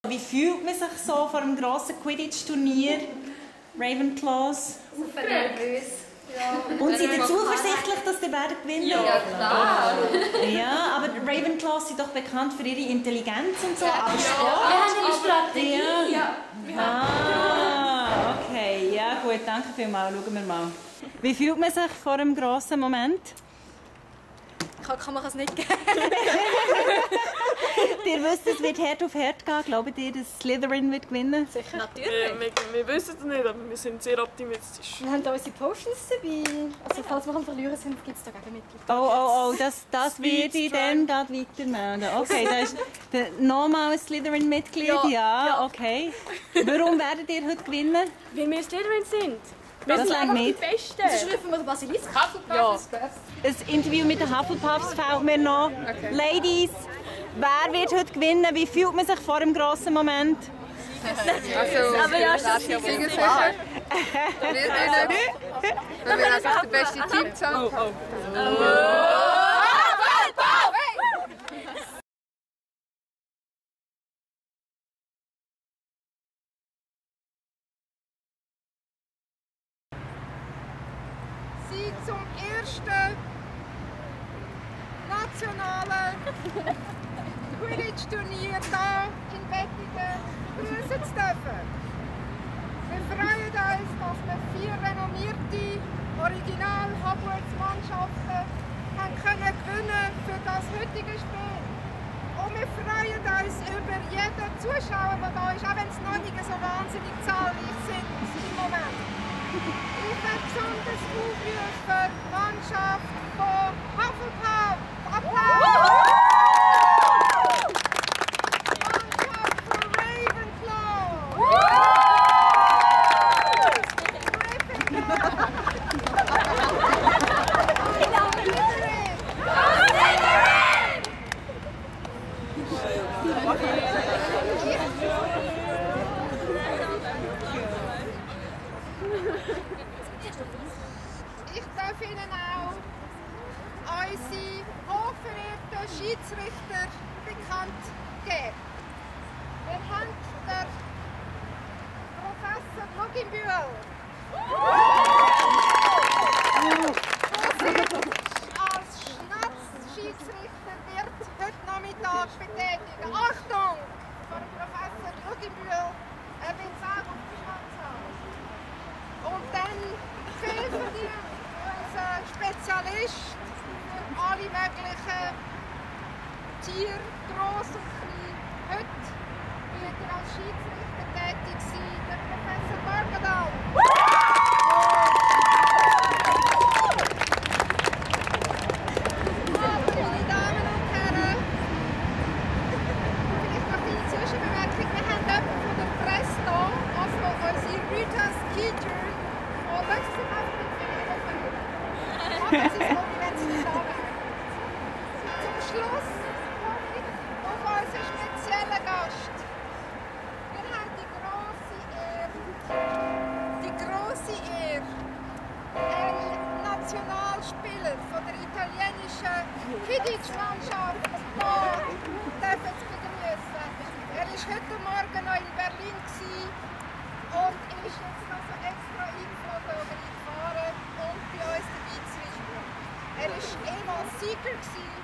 Wie fühlt man sich so vor einem grossen Quidditch-Turnier? Ravenclaws? Super nervös. Ja. Und sind ihr zuversichtlich, dass die werden gewinnen? Ja, klar. Ja, aber Ravenclaws sind doch bekannt für ihre Intelligenz und so. Aber Sport? Wir haben eine Strategie. Ja. Ah, okay. Ja gut, danke vielmals. Schauen wir mal. Wie fühlt man sich vor einem grossen Moment? Kann man es nicht geben. Ihr wisst, es wird Herd auf Herd gehen. Glaubt ihr, dass Slytherin wird gewinnen? Sicher. Natürlich. Wir wissen es nicht, aber wir sind sehr optimistisch. Wir haben da unsere Potions dabei. Also falls wir verlieren sind, gibt es da Gegenmittel. Oh, das werde ich dann gerade weitermelden. Okay, da ist nochmal ein Slytherin-Mitglied. Ja, okay. Warum werdet ihr heute gewinnen? Weil wir Slytherin sind. Wir sind einfach die Besten. Sonst rufen wir den Basilisk. Ja. Ein Interview mit den Hufflepuffs fehlt mir noch. Okay. Ladies, wer wird heute gewinnen? Wie fühlt man sich vor dem grossen Moment? Also, aber ja, das ist sicher. Wir werden einfach der beste Team zusammen. Sie zum ersten nationalen Quidditch-Turnier hier in Wettingen begrüßen zu dürfen. Wir freuen uns, dass wir 4 renommierte Original-Hogwarts-Mannschaften gewinnen können für das heutige Spiel. Und wir freuen uns über jeden Zuschauer, der da ist, auch wenn es noch nicht so wahnsinnig zahlreich sind im Moment. Ich möchte besonders aufrufen, die Mannschaft von Hufflepuff. Applaus! Mannschaft von Ravenclaw! Ich darf Ihnen auch unsere hochverehrten Schiedsrichter bekannt geben. Wir haben den Professor Luginbühl, der sich als Schnatzschiedsrichter wird heute Nachmittag betätigen. Achtung! Von Professor Luginbühl, er will sagen auf die Schwanz haben. Und dann helfen wir unser Spezialist für alle möglichen Tiere, gross und klein. Heute wird er als Schiedsrichter tätig sein, der Professor Margadal. Also, meine Damen und Herren, vielleicht noch eine Zwischenbemerkung. Wir haben jemanden von der Presse da, also unsere Rita Skeeter. Und das ist einfach nicht viel verlieren. Aber es ist so, wie wenn sie nicht da wären. Zum Schluss komme ich auf unseren speziellen Gast. Wir haben die grosse Ehre, einen Nationalspieler von der italienischen Quidditch-Mannschaft hier zu begrüßen. Er war heute Morgen noch in Berlin und ist jetzt noch so extra eingeflogen oder eingefahren und bei uns dabei zu sein. Er war ehemals Sieger.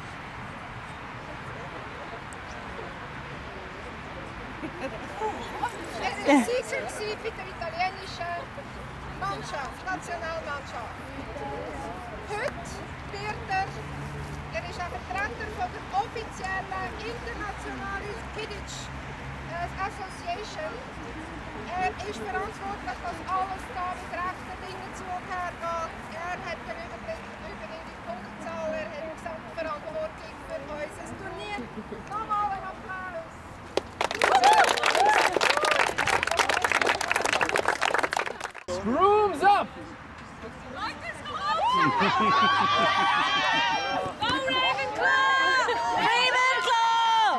Er war Sieger bei der italienischen Mannschaft, Nationalmannschaft. Heute wird er ist ein Vertreter von der offiziellen internationalen Quidditch Association. Er ist verantwortlich, dass alles da mit rechten Dingen zugeht. Er hat den Überblick über ihre Punktzahl, er hat die Gesamtverantwortung für unser Turnier. Nochmal einen Applaus! Rooms up! Go Ravenclaw! Ravenclaw!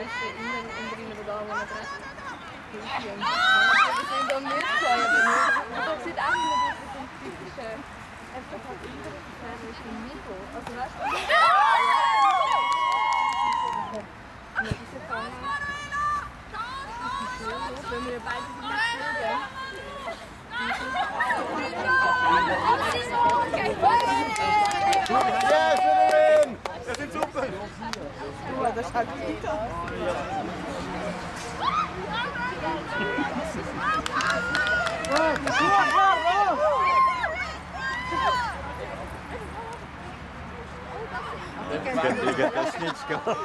meisten innen und drinnen Pedale, die man direkt durchführen. Das sind dann nicht so, aber es sieht auch nicht aus wie so ein typischer, einfach halt irgendwas ist im Mittel. Also weißt du, diese Fangen, wenn wir beide sind das sind super! Das hat gut aus. Das ist nicht gut.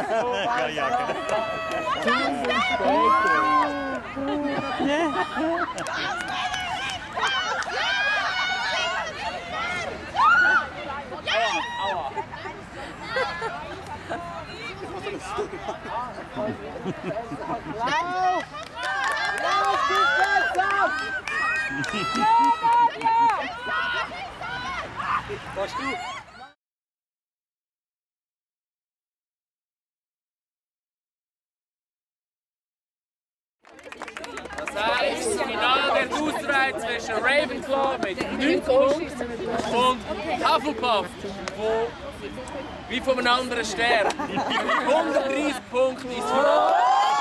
Das heißt, das Finale wird ausgetragen zwischen Ravenclaw mit 9 Punkten und Hufflepuff, wo wie von einem anderen Stern 130 Punkte ins Finale.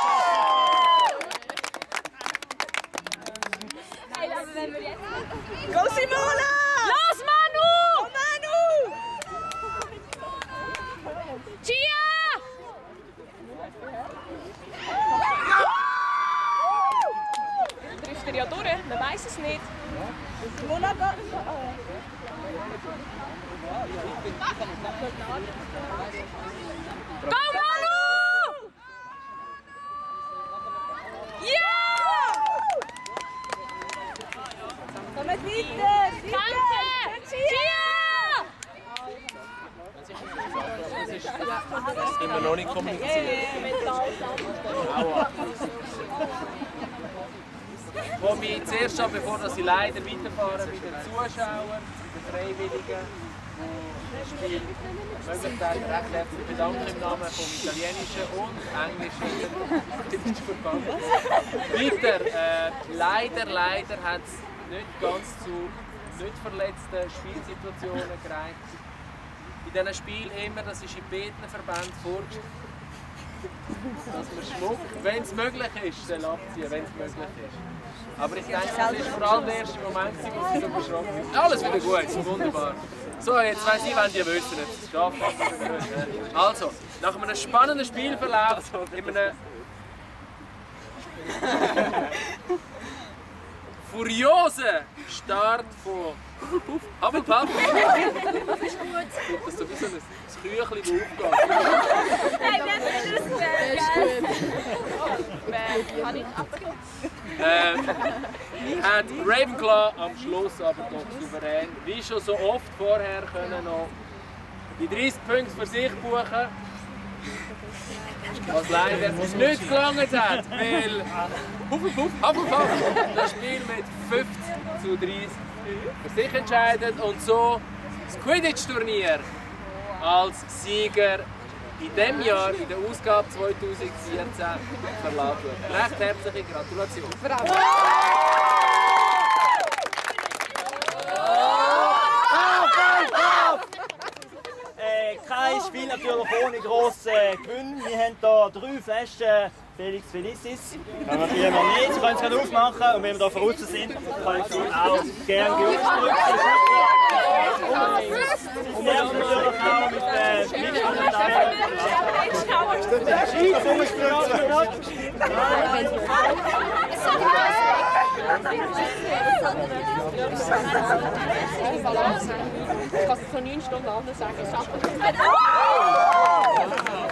Go Simona! Los Manu! Oh, Manu! Gia! Trifft er ja durch, man weiß es nicht. Simona geht. Go Manu! Ja! Komm weiter! Kämpfe! Gia! Das ist immer noch nicht kommuniziert. Wo wir zuerst schon, bevor sie leider weiterfahren, bei den Zuschauern, den Freiwilligen, die das Spiel möglich haben, recht herzlich bedanken im Namen vom italienischen und englischen Verband. Weiter, leider hat es nicht ganz zu nicht verletzten Spielsituationen gereicht. In diesen Spielen immer, das ist in beiden Verbänden vorgeschrieben, dass man Schmuck, wenn es möglich ist, abziehen, wenn es möglich ist. Aber ich denke, das ist vor allem der erste Moment, wo sie so beschrocken sind. Alles wieder gut, wunderbar. So, jetzt weiss ich, wenn die wissen, es schaffen. Also, nach einem spannenden Spielverlauf, in einem furiosen Start von Hufflepuff. Das ist gut. Das ist sowieso ein Küchlein, das aufgeht. Nein, das ist hat Ravenclaw am Schluss aber doch souverän, wie schon so oft vorher, können noch die 30 Punkte für sich buchen. Was leider nicht gelangt hat, weil Hufflepuff das Spiel mit 50:30 für sich entscheidet und so das Quidditch-Turnier als Sieger in diesem Jahr, in der Ausgabe 2014, verlassen wird. Recht herzliche Gratulation. Bravo! Kein Spiel natürlich ohne grossen Gewinn. Wir haben hier 3 Flaschen Felix Felicis. Können wir die noch nicht, Sie können es gerade aufmachen und wenn wir hier draußen sind, können Sie auch gerne aufdrücken. Und wir haben natürlich auch mit Ich kann es so 9 Stunden anders sagen.